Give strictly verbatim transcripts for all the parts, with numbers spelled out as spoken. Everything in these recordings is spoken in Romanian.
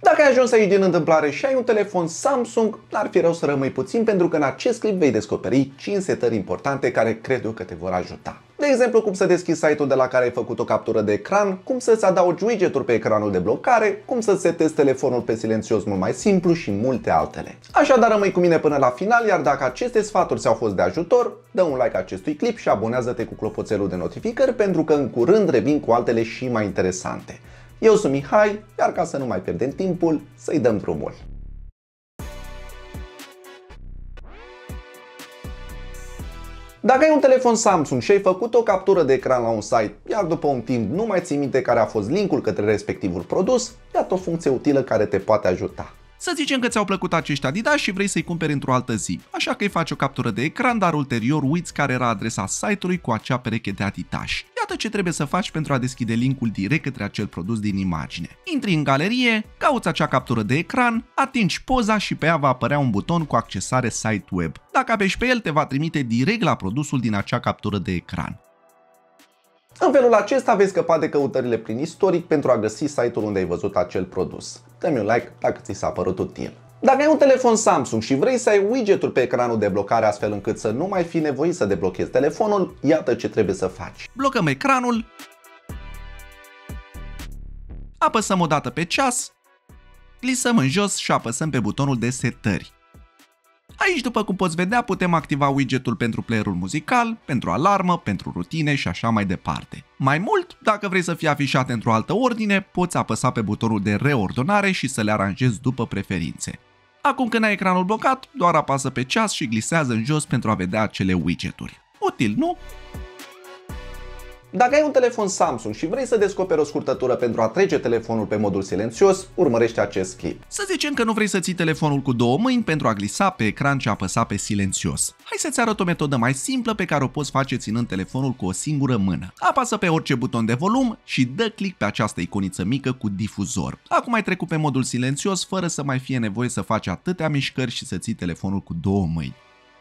Dacă ai ajuns aici din întâmplare și ai un telefon Samsung, n-ar fi rău să rămâi puțin, pentru că în acest clip vei descoperi cinci setări importante care cred eu că te vor ajuta. De exemplu, cum să deschizi site-ul de la care ai făcut o captură de ecran, cum să-ți adaugi widget-uri pe ecranul de blocare, cum să setezi telefonul pe silențios mult mai simplu și multe altele. Așadar, rămâi cu mine până la final, iar dacă aceste sfaturi ți-au fost de ajutor, dă un like acestui clip și abonează-te cu clopoțelul de notificări, pentru că în curând revin cu altele și mai interesante. Eu sunt Mihai, iar ca să nu mai pierdem timpul, să-i dăm drumul. Dacă ai un telefon Samsung și ai făcut o captură de ecran la un site, iar după un timp nu mai ții minte care a fost linkul către respectivul produs, iată o funcție utilă care te poate ajuta. Să zicem că ți-au plăcut acești Adidas și vrei să-i cumperi într-o altă zi, așa că îi faci o captură de ecran, dar ulterior uiți care era adresa site-ului cu acea pereche de Adidas. Iată ce trebuie să faci pentru a deschide linkul direct către acel produs din imagine. Intri în galerie, cauți acea captură de ecran, atingi poza și pe ea va apărea un buton cu accesare site web. Dacă apeși pe el, te va trimite direct la produsul din acea captură de ecran. În felul acesta vei scăpa de căutările prin istoric pentru a găsi site-ul unde ai văzut acel produs. Dă-mi un like dacă ți s-a părut util. Dacă ai un telefon Samsung și vrei să ai widget-uri pe ecranul de blocare astfel încât să nu mai fi nevoit să deblochezi telefonul, iată ce trebuie să faci. Blocăm ecranul, apăsăm o dată pe ceas, glisăm în jos și apăsăm pe butonul de setări. Aici, după cum poți vedea, putem activa widgetul pentru playerul muzical, pentru alarmă, pentru rutine și așa mai departe. Mai mult, dacă vrei să fie afișate într-o altă ordine, poți apăsa pe butonul de reordonare și să le aranjezi după preferințe. Acum când ai ecranul blocat, doar apasă pe ceas și glisează în jos pentru a vedea acele widgeturi. Util, nu? Dacă ai un telefon Samsung și vrei să descoperi o scurtătură pentru a trece telefonul pe modul silențios, urmărește acest clip. Să zicem că nu vrei să ții telefonul cu două mâini pentru a glisa pe ecran și a apăsa pe silențios. Hai să-ți arăt o metodă mai simplă pe care o poți face ținând telefonul cu o singură mână. Apasă pe orice buton de volum și dă click pe această iconiță mică cu difuzor. Acum ai trecut pe modul silențios fără să mai fie nevoie să faci atâtea mișcări și să ții telefonul cu două mâini.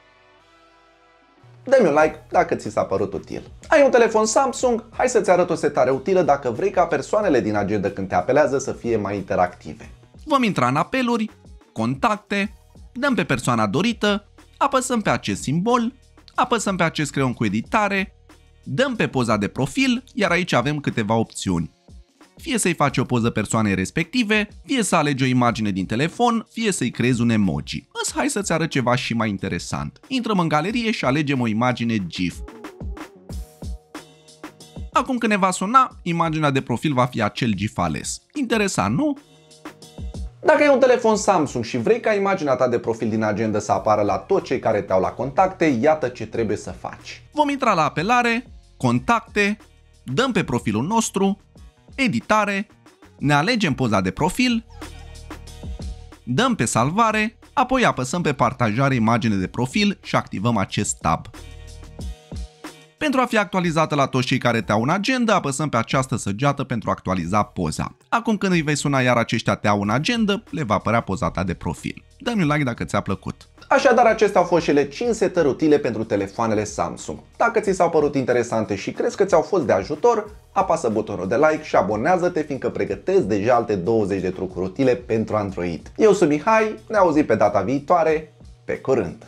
Dă-mi un like dacă ți s-a părut util. Ai un telefon Samsung? Hai să-ți arăt o setare utilă dacă vrei ca persoanele din agenda când te apelează să fie mai interactive. Vom intra în apeluri, contacte, dăm pe persoana dorită, apăsăm pe acest simbol, apăsăm pe acest creion cu editare, dăm pe poza de profil, iar aici avem câteva opțiuni. Fie să-i faci o poză persoanei respective, fie să alegi o imagine din telefon, fie să-i creezi un emoji. Însă hai să-ți arăt ceva și mai interesant. Intrăm în galerie și alegem o imagine GIF. Acum când ne va suna, imaginea de profil va fi acel GIF ales. Interesant, nu? Dacă ai un telefon Samsung și vrei ca imaginea ta de profil din agenda să apară la toți cei care te-au la contacte, iată ce trebuie să faci. Vom intra la apelare, contacte, dăm pe profilul nostru, editare, ne alegem poza de profil, dăm pe salvare, apoi apăsăm pe partajare imagine de profil și activăm acest tab. Pentru a fi actualizată la toți cei care te au în agenda, apăsăm pe această săgeată pentru a actualiza poza. Acum când îi vei suna iar aceștia te au în agenda, le va apărea poza ta de profil. Dă-mi un like dacă ți-a plăcut. Așadar, acestea au fost cele cinci setări utile pentru telefoanele Samsung. Dacă ți s-au părut interesante și crezi că ți-au fost de ajutor, apasă butonul de like și abonează-te, fiindcă pregătesc deja alte douăzeci de trucuri utile pentru Android. Eu sunt Mihai, ne auzim pe data viitoare, pe curând!